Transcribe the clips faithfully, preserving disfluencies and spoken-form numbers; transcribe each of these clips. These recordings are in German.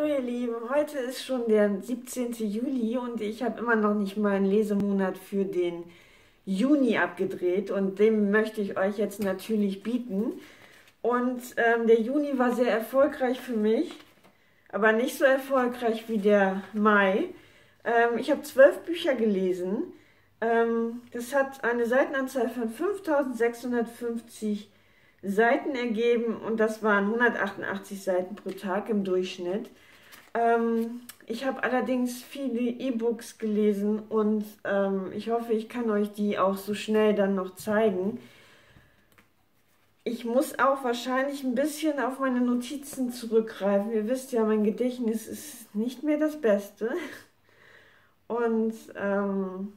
ihr Lieben, heute ist schon der siebzehnte Juli und ich habe immer noch nicht meinen Lesemonat für den Juni abgedreht und dem möchte ich euch jetzt natürlich bieten. Und ähm, der Juni war sehr erfolgreich für mich, aber nicht so erfolgreich wie der Mai. Ähm, ich habe zwölf Bücher gelesen. Ähm, das hat eine Seitenanzahl von fünftausendsechshundertfünfzig Seiten ergeben und das waren hundertachtundachtzig Seiten pro Tag im Durchschnitt. Ähm, ich habe allerdings viele E-Books gelesen und ähm, ich hoffe, ich kann euch die auch so schnell dann noch zeigen. Ich muss auch wahrscheinlich ein bisschen auf meine Notizen zurückgreifen. Ihr wisst ja, mein Gedächtnis ist nicht mehr das Beste. Und ähm,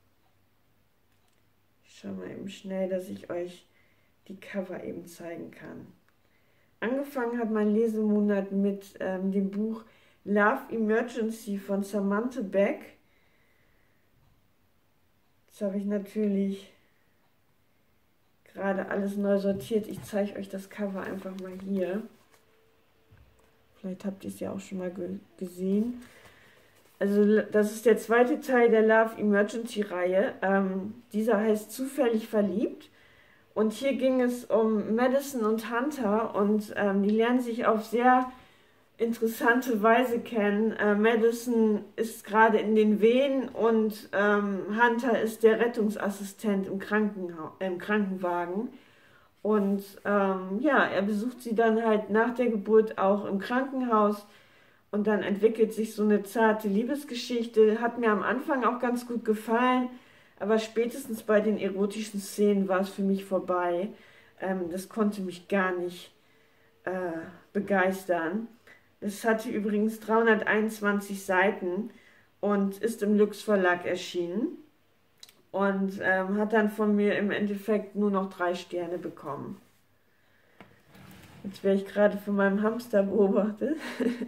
ich schaue mal eben schnell, dass ich euch die Cover eben zeigen kann. Angefangen hat mein Lesemonat mit ähm, dem Buch Love Emergency von Samantha Beck. Das habe ich natürlich gerade alles neu sortiert. Ich zeige euch das Cover einfach mal hier. Vielleicht habt ihr es ja auch schon mal ge gesehen. Also das ist der zweite Teil der Love Emergency Reihe. Ähm, dieser heißt Zufällig verliebt. Und hier ging es um Madison und Hunter und ähm, die lernen sich auf sehr interessante Weise kennen. Äh, Madison ist gerade in den Wehen und ähm, Hunter ist der Rettungsassistent im, Krankenha im Krankenwagen. Und ähm, ja, er besucht sie dann halt nach der Geburt auch im Krankenhaus und dann entwickelt sich so eine zarte Liebesgeschichte. Hat mir am Anfang auch ganz gut gefallen. Aber spätestens bei den erotischen Szenen war es für mich vorbei. Ähm, das konnte mich gar nicht äh, begeistern. Es hatte übrigens dreihunderteinundzwanzig Seiten und ist im Lux Verlag erschienen. Und ähm, hat dann von mir im Endeffekt nur noch drei Sterne bekommen. Jetzt werde ich gerade von meinem Hamster beobachtet.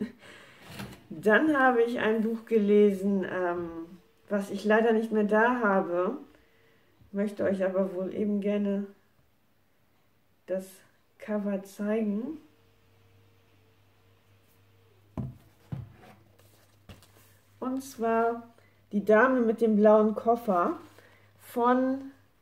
Dann habe ich ein Buch gelesen, ähm, was ich leider nicht mehr da habe, möchte euch aber wohl eben gerne das Cover zeigen. Und zwar Die Dame mit dem blauen Koffer von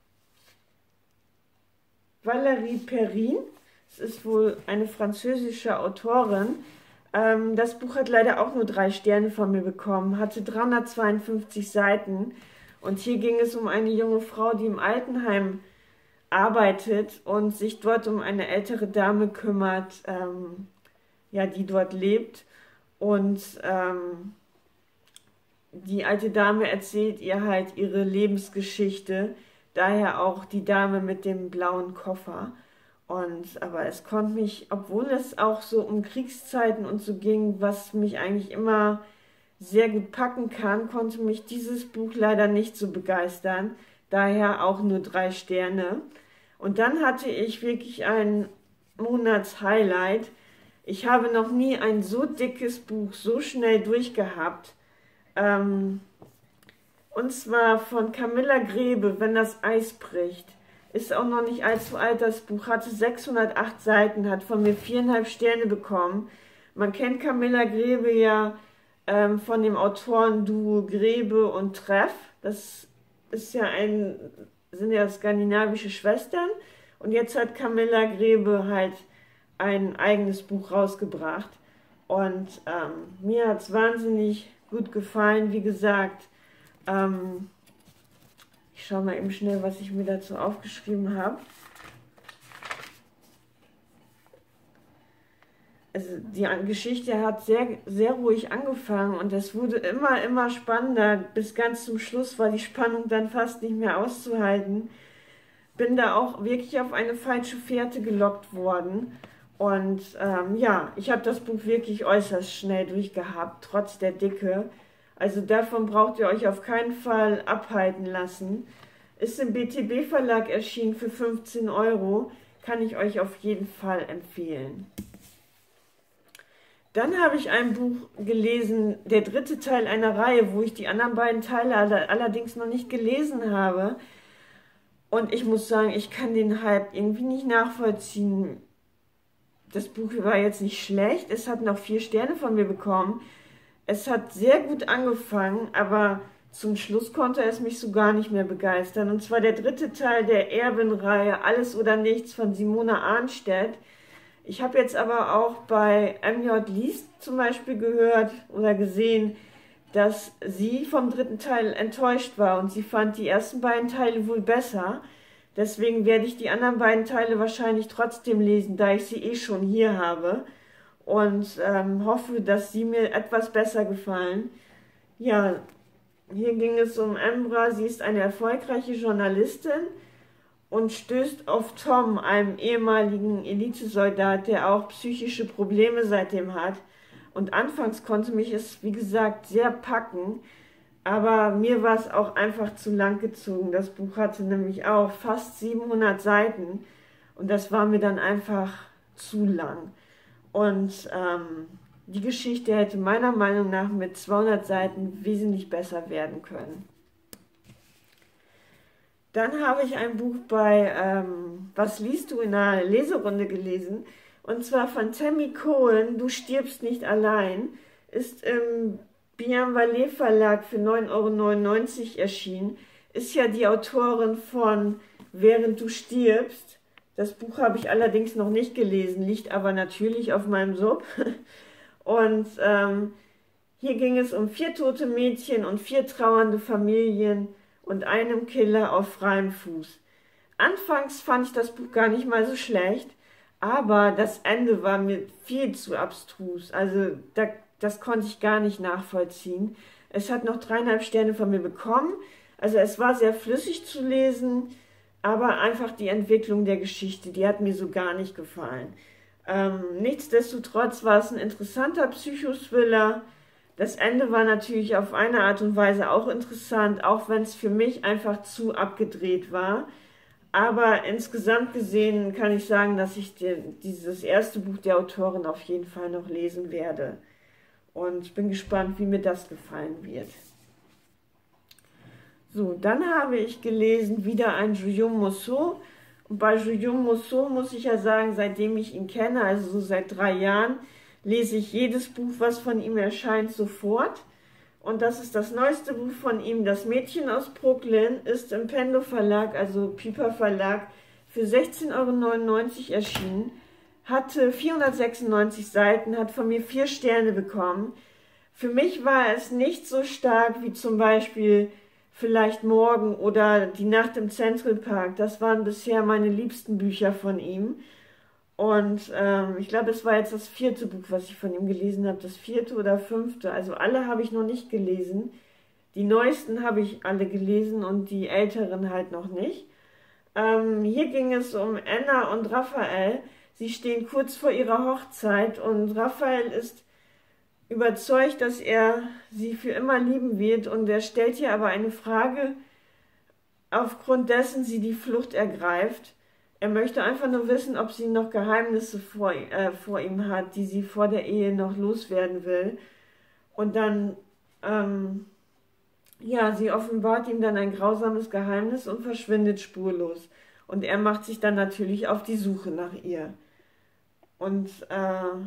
Valérie Perrin. Es ist wohl eine französische Autorin. Das Buch hat leider auch nur drei Sterne von mir bekommen, hatte dreihundertzweiundfünfzig Seiten und hier ging es um eine junge Frau, die im Altenheim arbeitet und sich dort um eine ältere Dame kümmert, ähm, ja, die dort lebt. Und ähm, die alte Dame erzählt ihr halt ihre Lebensgeschichte, daher auch die Dame mit dem blauen Koffer. Und, aber es konnte mich, obwohl es auch so um Kriegszeiten und so ging, was mich eigentlich immer sehr gut packen kann, konnte mich dieses Buch leider nicht so begeistern. Daher auch nur drei Sterne. Und dann hatte ich wirklich ein Monatshighlight. Ich habe noch nie ein so dickes Buch so schnell durchgehabt. Ähm, und zwar von Camilla Grebe, Wenn das Eis bricht. Ist auch noch nicht allzu alt, das Buch, hatte sechshundertacht Seiten, hat von mir viereinhalb Sterne bekommen. Man kennt Camilla Grebe ja ähm, von dem Autorenduo Grebe und Treff. Das ist ja ein, sind ja skandinavische Schwestern. Und jetzt hat Camilla Grebe halt ein eigenes Buch rausgebracht. Und ähm, mir hat es wahnsinnig gut gefallen. Wie gesagt, ähm, ich schaue mal eben schnell, was ich mir dazu aufgeschrieben habe. Also die Geschichte hat sehr, sehr ruhig angefangen und es wurde immer, immer spannender. Bis ganz zum Schluss war die Spannung dann fast nicht mehr auszuhalten. Bin da auch wirklich auf eine falsche Fährte gelockt worden. Und ähm, ja, ich habe das Buch wirklich äußerst schnell durchgehabt, trotz der Dicke. Also davon braucht ihr euch auf keinen Fall abhalten lassen. Ist im B T B Verlag erschienen für fünfzehn Euro. Kann ich euch auf jeden Fall empfehlen. Dann habe ich ein Buch gelesen, der dritte Teil einer Reihe, wo ich die anderen beiden Teile allerdings noch nicht gelesen habe. Und ich muss sagen, ich kann den Hype irgendwie nicht nachvollziehen. das Buch war jetzt nicht schlecht, es hat noch vier Sterne von mir bekommen. Es hat sehr gut angefangen, aber zum Schluss konnte es mich so gar nicht mehr begeistern. Und zwar der dritte Teil der Erben-Reihe Alles oder Nichts von Simone Arnstedt. Ich habe jetzt aber auch bei M J Liest zum Beispiel gehört oder gesehen, dass sie vom dritten Teil enttäuscht war und sie fand die ersten beiden Teile wohl besser. Deswegen werde ich die anderen beiden Teile wahrscheinlich trotzdem lesen, da ich sie eh schon hier habe. Und ähm, hoffe, dass sie mir etwas besser gefallen. Ja, hier ging es um Embra. Sie ist eine erfolgreiche Journalistin und stößt auf Tom, einem ehemaligen Elitesoldat, der auch psychische Probleme seitdem hat. Und anfangs konnte mich es, wie gesagt, sehr packen, aber mir war es auch einfach zu lang gezogen. Das Buch hatte nämlich auch fast siebenhundert Seiten und das war mir dann einfach zu lang. Und ähm, die Geschichte hätte meiner Meinung nach mit zweihundert Seiten wesentlich besser werden können. Dann habe ich ein Buch bei ähm, Was liest du in einer Leserunde gelesen, und zwar von Tammy Cohen, Du stirbst nicht allein, ist im Bienvallet Verlag für neun Euro neunundneunzig erschienen, ist ja die Autorin von Während du stirbst. Das Buch habe ich allerdings noch nicht gelesen, liegt aber natürlich auf meinem Sub. Und ähm, hier ging es um vier tote Mädchen und vier trauernde Familien und einem Killer auf freiem Fuß. Anfangs fand ich das Buch gar nicht mal so schlecht, aber das Ende war mir viel zu abstrus. Also da, das konnte ich gar nicht nachvollziehen. Es hat noch dreieinhalb Sterne von mir bekommen. Also es war sehr flüssig zu lesen, aber einfach die Entwicklung der Geschichte, die hat mir so gar nicht gefallen. Ähm, nichtsdestotrotz war es ein interessanter Psychothriller. Das Ende war natürlich auf eine Art und Weise auch interessant, auch wenn es für mich einfach zu abgedreht war. Aber insgesamt gesehen kann ich sagen, dass ich die, dieses erste Buch der Autorin auf jeden Fall noch lesen werde. Und bin gespannt, wie mir das gefallen wird. So, dann habe ich gelesen wieder ein Guillaume Musso. Und bei Guillaume Musso muss ich ja sagen, seitdem ich ihn kenne, also so seit drei Jahren, lese ich jedes Buch, was von ihm erscheint, sofort. Und das ist das neueste Buch von ihm, Das Mädchen aus Brooklyn, ist im Pendo Verlag, also Piper Verlag, für sechzehn Euro neunundneunzig erschienen, hatte vierhundertsechsundneunzig Seiten, hat von mir vier Sterne bekommen. Für mich war es nicht so stark wie zum Beispiel Vielleicht morgen oder Die Nacht im Central Park. Das waren bisher meine liebsten Bücher von ihm. Und ähm, ich glaube, es war jetzt das vierte Buch, was ich von ihm gelesen habe, das vierte oder fünfte. Also alle habe ich noch nicht gelesen. Die neuesten habe ich alle gelesen und die älteren halt noch nicht. Ähm, hier ging es um Anna und Raphael. Sie stehen kurz vor ihrer Hochzeit und Raphael ist überzeugt, dass er sie für immer lieben wird, und er stellt ihr aber eine Frage, aufgrund dessen sie die Flucht ergreift. Er möchte einfach nur wissen, ob sie noch Geheimnisse vor, äh, vor ihm hat, die sie vor der Ehe noch loswerden will. Und dann, ähm, ja, sie offenbart ihm dann ein grausames Geheimnis und verschwindet spurlos. Und er macht sich dann natürlich auf die Suche nach ihr. Und äh,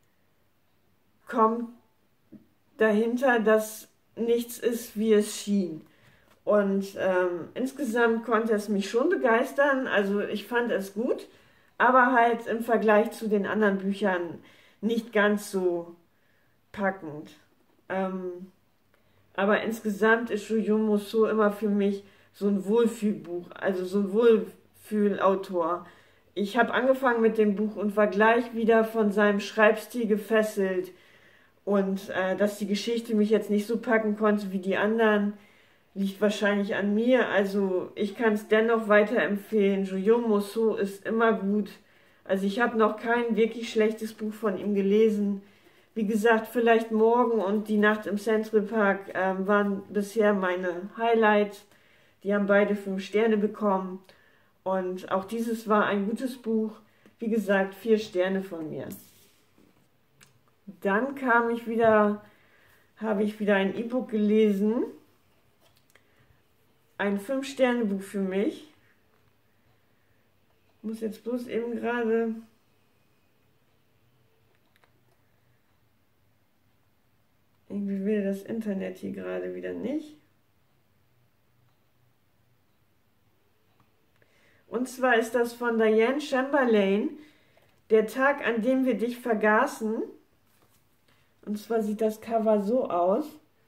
kommt dahinter, dass nichts ist, wie es schien. Und ähm, insgesamt konnte es mich schon begeistern, also ich fand es gut, aber halt im Vergleich zu den anderen Büchern nicht ganz so packend. Ähm, aber insgesamt ist Guillaume Musso immer für mich so ein Wohlfühlbuch, also so ein Wohlfühlautor. Ich habe angefangen mit dem Buch und war gleich wieder von seinem Schreibstil gefesselt. Und äh, dass die Geschichte mich jetzt nicht so packen konnte wie die anderen, liegt wahrscheinlich an mir. Also ich kann es dennoch weiterempfehlen. Guillaume Musso ist immer gut. Also ich habe noch kein wirklich schlechtes Buch von ihm gelesen. Wie gesagt, Vielleicht morgen und Die Nacht im Central Park ähm, waren bisher meine Highlights. Die haben beide fünf Sterne bekommen. Und auch dieses war ein gutes Buch. Wie gesagt, vier Sterne von mir. Dann kam ich wieder, habe ich wieder ein E-Book gelesen. Ein fünf Sterne Buch für mich. Ich muss jetzt bloß eben gerade das Internet hier gerade wieder nicht. Und zwar ist das von Diane Chamberlain, Der Tag, an dem wir dich vergaßen. Und zwar sieht das Cover so aus.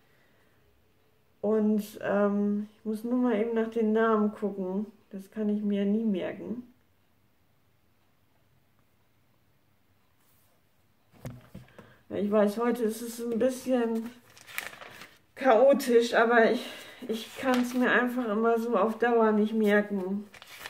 Und ähm, ich muss nur mal eben nach den Namen gucken. Das kann ich mir ja nie merken. Ja, ich weiß, heute ist es ein bisschen chaotisch, aber ich, ich kann es mir einfach immer so auf Dauer nicht merken.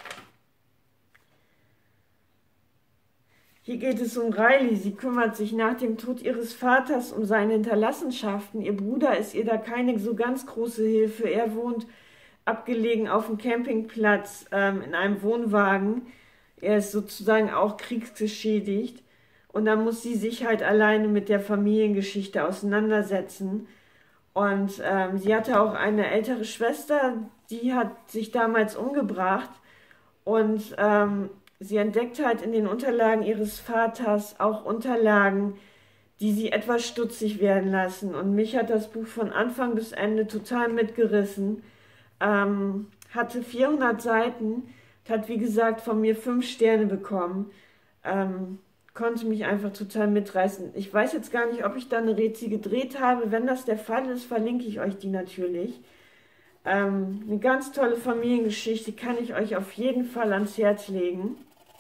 Hier geht es um Riley. Sie kümmert sich nach dem Tod ihres Vaters um seine Hinterlassenschaften. Ihr Bruder ist ihr da keine so ganz große Hilfe. Er wohnt abgelegen auf dem Campingplatz ähm, in einem Wohnwagen. Er ist sozusagen auch kriegsgeschädigt. Und dann muss sie sich halt alleine mit der Familiengeschichte auseinandersetzen. Und ähm, sie hatte auch eine ältere Schwester, die hat sich damals umgebracht. Und ähm, sie entdeckt halt in den Unterlagen ihres Vaters auch Unterlagen, die sie etwas stutzig werden lassen. Und mich hat das Buch von Anfang bis Ende total mitgerissen. Ähm, hatte vierhundert Seiten, hat wie gesagt von mir fünf Sterne bekommen. Ähm, konnte mich einfach total mitreißen. Ich weiß jetzt gar nicht, ob ich da eine Rezi gedreht habe. Wenn das der Fall ist, verlinke ich euch die natürlich. Ähm, eine ganz tolle Familiengeschichte, kann ich euch auf jeden Fall ans Herz legen.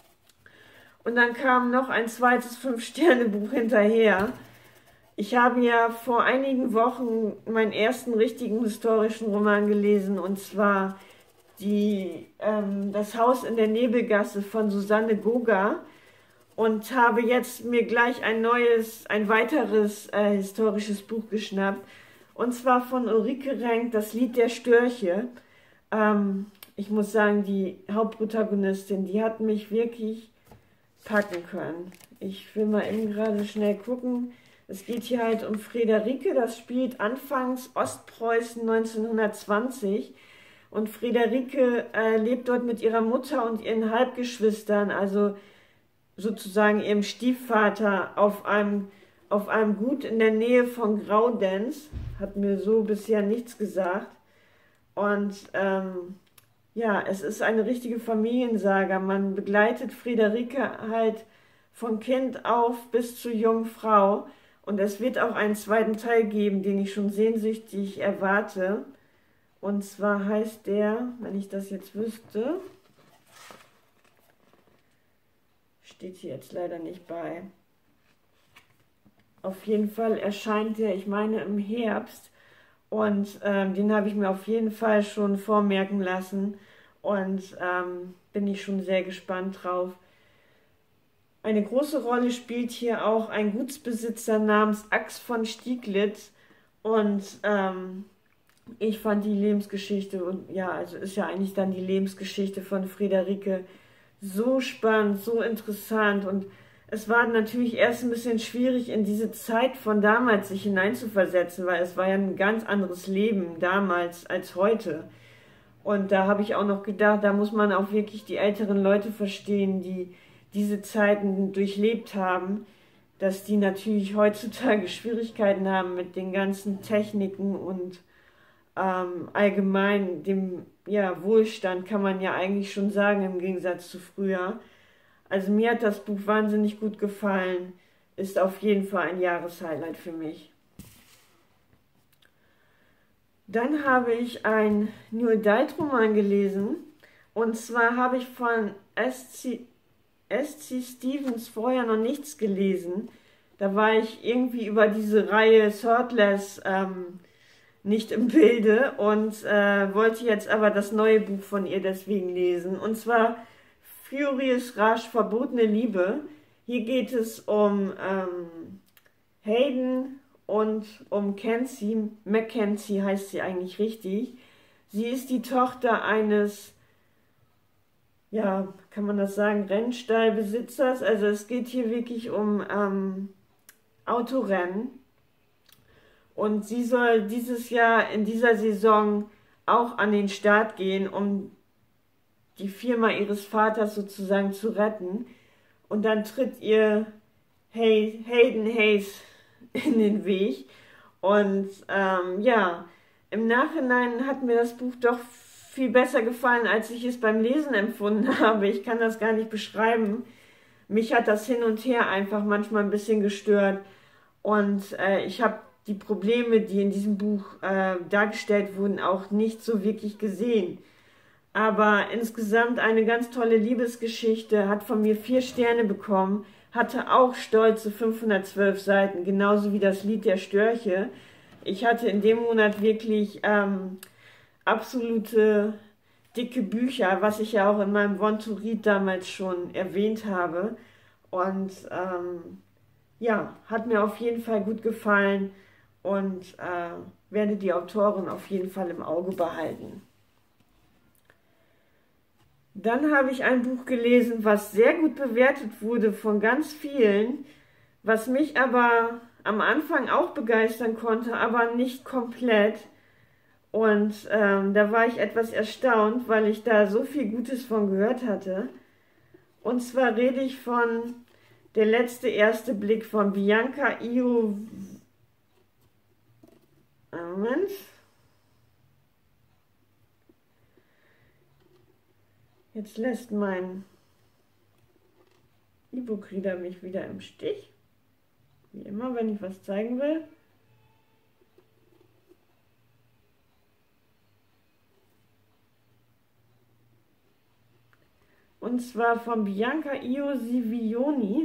Und dann kam noch ein zweites Fünf-Sterne-Buch hinterher. Ich habe ja vor einigen Wochen meinen ersten richtigen historischen Roman gelesen, und zwar die, ähm, Das Haus in der Nebelgasse von Susanne Goga, und habe jetzt mir gleich ein neues, ein weiteres äh, historisches Buch geschnappt, und zwar von Ulrike Renk, Das Lied der Störche. Ähm, ich muss sagen, die Hauptprotagonistin, die hat mich wirklich packen können. Ich will mal eben gerade schnell gucken. Es geht hier halt um Friederike, das spielt anfangs Ostpreußen neunzehnhundertzwanzig. Und Friederike äh, lebt dort mit ihrer Mutter und ihren Halbgeschwistern, also sozusagen ihrem Stiefvater, auf einem, auf einem Gut in der Nähe von Graudenz. Hat mir so bisher nichts gesagt. Und ähm, ja, es ist eine richtige Familiensaga. Man begleitet Friederike halt von Kind auf bis zur jungen Frau. Und es wird auch einen zweiten Teil geben, den ich schon sehnsüchtig erwarte. Und zwar heißt der, wenn ich das jetzt wüsste, steht hier jetzt leider nicht bei. Auf jeden Fall erscheint der, ich meine, im Herbst. Und ähm, den habe ich mir auf jeden Fall schon vormerken lassen. Und ähm, bin ich schon sehr gespannt drauf. Eine große Rolle spielt hier auch ein Gutsbesitzer namens Ax von Stieglitz. Und ähm, ich fand die Lebensgeschichte, und ja, also ist ja eigentlich dann die Lebensgeschichte von Friederike so spannend, so interessant. Und es war natürlich erst ein bisschen schwierig, in diese Zeit von damals sich hineinzuversetzen, weil es war ja ein ganz anderes Leben damals als heute. Und da habe ich auch noch gedacht, da muss man auch wirklich die älteren Leute verstehen, die diese Zeiten durchlebt haben, dass die natürlich heutzutage Schwierigkeiten haben mit den ganzen Techniken und ähm, allgemein dem ja, Wohlstand, kann man ja eigentlich schon sagen, im Gegensatz zu früher. Also mir hat das Buch wahnsinnig gut gefallen, ist auf jeden Fall ein Jahreshighlight für mich. Dann habe ich einen New Adult Roman gelesen, und zwar habe ich von S C Stevens vorher noch nichts gelesen. Da war ich irgendwie über diese Reihe Swordless ähm, nicht im Bilde und äh, wollte jetzt aber das neue Buch von ihr deswegen lesen. Und zwar Furious Rasch, verbotene Liebe. Hier geht es um ähm, Hayden und um Kenzie. Mackenzie heißt sie eigentlich richtig. Sie ist die Tochter eines, ja, kann man das sagen, Rennstallbesitzers. Also es geht hier wirklich um ähm, Autorennen. Und sie soll dieses Jahr in dieser Saison auch an den Start gehen, um die Firma ihres Vaters sozusagen zu retten. Und dann tritt ihr Hay Hayden Hayes in den Weg. Und ähm, ja, im Nachhinein hat mir das Buch doch viel besser gefallen, als ich es beim Lesen empfunden habe. Ich kann das gar nicht beschreiben. Mich hat das hin und her einfach manchmal ein bisschen gestört. Und äh, ich habe die Probleme, die in diesem Buch äh, dargestellt wurden, auch nicht so wirklich gesehen. Aber insgesamt eine ganz tolle Liebesgeschichte, hat von mir vier Sterne bekommen, hatte auch stolze fünfhundertzwölf Seiten, genauso wie das Lied der Störche. Ich hatte in dem Monat wirklich ähm, absolute dicke Bücher, was ich ja auch in meinem Want to Read damals schon erwähnt habe. Und ähm, ja, hat mir auf jeden Fall gut gefallen und äh, werde die Autorin auf jeden Fall im Auge behalten. Dann habe ich ein Buch gelesen, was sehr gut bewertet wurde von ganz vielen, was mich aber am Anfang auch begeistern konnte, aber nicht komplett. Und ähm, da war ich etwas erstaunt, weil ich da so viel Gutes von gehört hatte. Und zwar rede ich von Der letzte erste Blick von Bianca Io. Moment. Jetzt lässt mein E-Book-Reader mich wieder im Stich. Wie immer, wenn ich was zeigen will. Und zwar von Bianca Io Sivioni.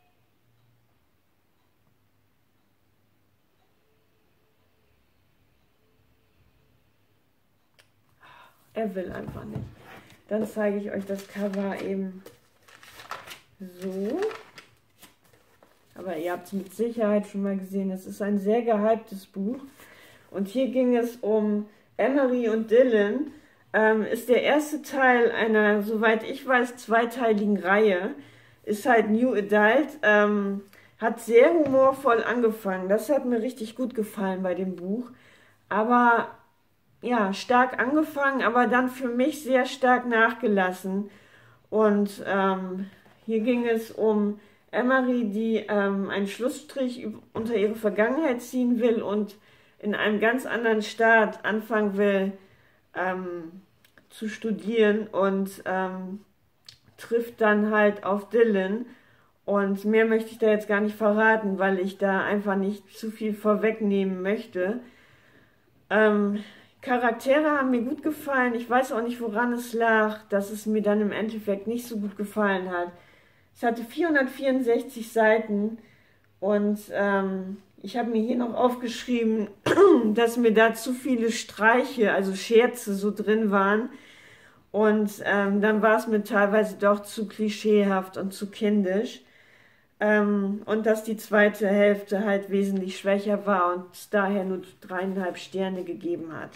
Er will einfach nicht. Dann zeige ich euch das Cover eben so. Aber ihr habt es mit Sicherheit schon mal gesehen. Es ist ein sehr gehyptes Buch. Und hier ging es um Emery und Dylan. Ähm, ist der erste Teil einer, soweit ich weiß, zweiteiligen Reihe. Ist halt New Adult. Ähm, hat sehr humorvoll angefangen. Das hat mir richtig gut gefallen bei dem Buch. Aber ja, stark angefangen, aber dann für mich sehr stark nachgelassen. Und ähm, hier ging es um Emery, die ähm, einen Schlussstrich unter ihre Vergangenheit ziehen will und in einem ganz anderen Staat anfangen will ähm, zu studieren und ähm, trifft dann halt auf Dylan. Und mehr möchte ich da jetzt gar nicht verraten, weil ich da einfach nicht zu viel vorwegnehmen möchte. Ähm, Charaktere haben mir gut gefallen. Ich weiß auch nicht, woran es lag, dass es mir dann im Endeffekt nicht so gut gefallen hat. Es hatte vierhundertvierundsechzig Seiten und ähm, ich habe mir hier noch aufgeschrieben, dass mir da zu viele Streiche, also Scherze so drin waren. Und ähm, dann war es mir teilweise doch zu klischeehaft und zu kindisch. Ähm, und dass die zweite Hälfte halt wesentlich schwächer war und es daher nur dreieinhalb Sterne gegeben hat.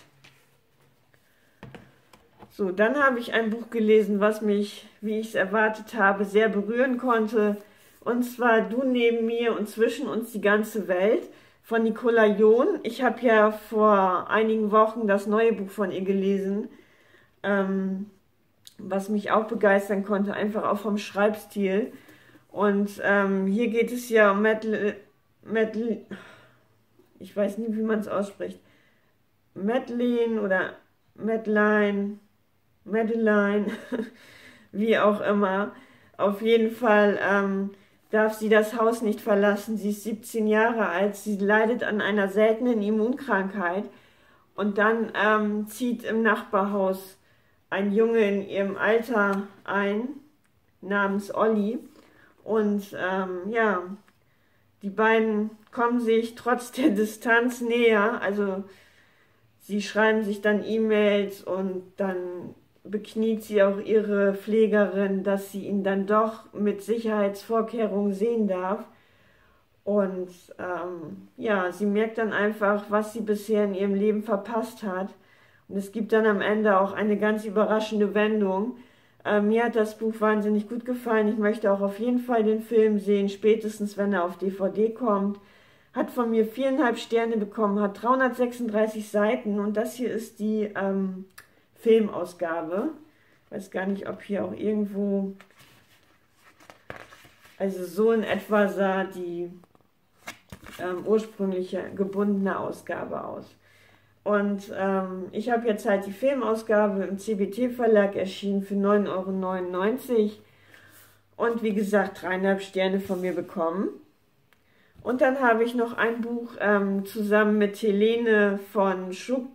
So, dann habe ich ein Buch gelesen, was mich, wie ich es erwartet habe, sehr berühren konnte. Und zwar Du neben mir und zwischen uns die ganze Welt von Nicola John. Ich habe ja vor einigen Wochen das neue Buch von ihr gelesen, ähm, was mich auch begeistern konnte, einfach auch vom Schreibstil. Und ähm, hier geht es ja um Madeleine, Madeleine, ich weiß nie, wie man es ausspricht, Madeleine oder Madeleine, Madeline, wie auch immer. Auf jeden Fall ähm, darf sie das Haus nicht verlassen. Sie ist siebzehn Jahre alt, sie leidet an einer seltenen Immunkrankheit. Und dann ähm, zieht im Nachbarhaus ein Junge in ihrem Alter ein, namens Olli. Und ähm, ja, die beiden kommen sich trotz der Distanz näher. Also sie schreiben sich dann E-Mails und dann bekniet sie auch ihre Pflegerin, dass sie ihn dann doch mit Sicherheitsvorkehrungen sehen darf. Und ähm, ja, sie merkt dann einfach, was sie bisher in ihrem Leben verpasst hat. Und es gibt dann am Ende auch eine ganz überraschende Wendung. Äh, mir hat das Buch wahnsinnig gut gefallen. Ich möchte auch auf jeden Fall den Film sehen, spätestens wenn er auf D V D kommt. Hat von mir viereinhalb Sterne bekommen, hat dreihundertsechsunddreißig Seiten und das hier ist die ähm, Filmausgabe. Ich weiß gar nicht, ob hier auch irgendwo, also so in etwa sah die ähm, ursprüngliche gebundene Ausgabe aus. Und ähm, ich habe jetzt halt die Filmausgabe im C B T-Verlag erschienen für neun Euro neunundneunzig und wie gesagt dreieinhalb Sterne von mir bekommen. Und dann habe ich noch ein Buch ähm, zusammen mit Helene von Schuk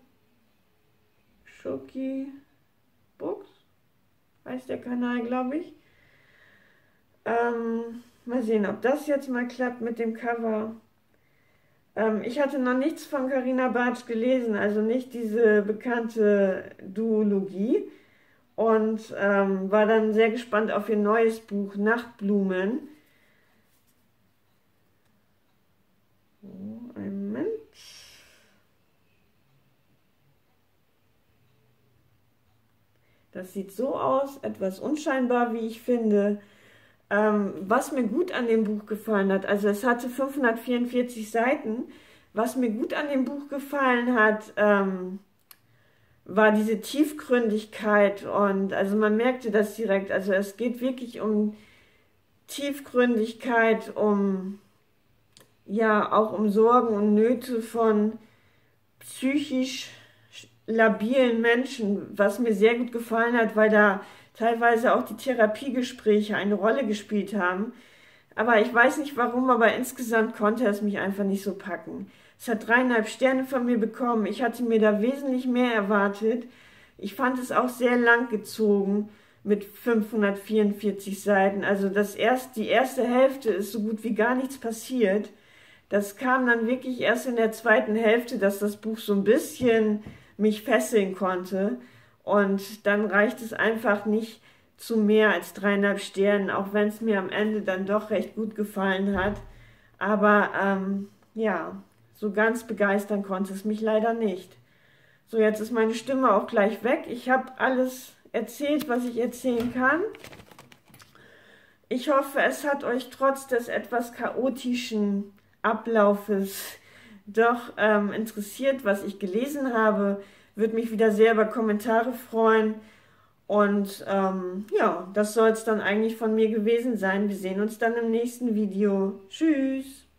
Schoki Books, heißt der Kanal, glaube ich. Ähm, mal sehen, ob das jetzt mal klappt mit dem Cover. Ähm, ich hatte noch nichts von Carina Bartsch gelesen, also nicht diese bekannte Duologie. Und ähm, war dann sehr gespannt auf ihr neues Buch Nachtblumen. Oh, einen Moment. Das sieht so aus, etwas unscheinbar, wie ich finde. Ähm, was mir gut an dem Buch gefallen hat, also es hatte fünfhundertvierundvierzig Seiten, was mir gut an dem Buch gefallen hat, ähm, war diese Tiefgründigkeit und also man merkte das direkt, also es geht wirklich um Tiefgründigkeit, um ja auch um Sorgen und Nöte von psychisch labilen Menschen, was mir sehr gut gefallen hat, weil da teilweise auch die Therapiegespräche eine Rolle gespielt haben. Aber ich weiß nicht warum, aber insgesamt konnte es mich einfach nicht so packen. Es hat dreieinhalb Sterne von mir bekommen. Ich hatte mir da wesentlich mehr erwartet. Ich fand es auch sehr lang gezogen mit fünfhundertvierundvierzig Seiten. Also das erst, die erste Hälfte ist so gut wie gar nichts passiert. Das kam dann wirklich erst in der zweiten Hälfte, dass das Buch so ein bisschen mich fesseln konnte. Und dann reicht es einfach nicht zu mehr als dreieinhalb Sternen, auch wenn es mir am Ende dann doch recht gut gefallen hat. Aber ähm, ja, so ganz begeistern konnte es mich leider nicht. So, jetzt ist meine Stimme auch gleich weg. Ich habe alles erzählt, was ich erzählen kann. Ich hoffe, es hat euch trotz des etwas chaotischen Ablaufes doch ähm, interessiert, was ich gelesen habe. Würde mich wieder sehr über Kommentare freuen. Und ähm, ja, das soll es dann eigentlich von mir gewesen sein. Wir sehen uns dann im nächsten Video. Tschüss!